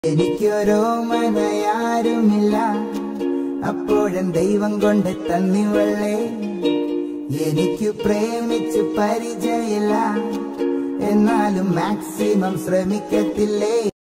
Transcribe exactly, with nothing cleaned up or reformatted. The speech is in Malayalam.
എനിക്കൊരോ മനയാരുമില്ല, അപ്പോഴും ദൈവം കൊണ്ട് തന്നിവളെ. എനിക്കു പ്രേമിച്ചു പരിചയമില്ല, എന്നാലും മാക്സിമം ശ്രമിക്കത്തില്ലേ.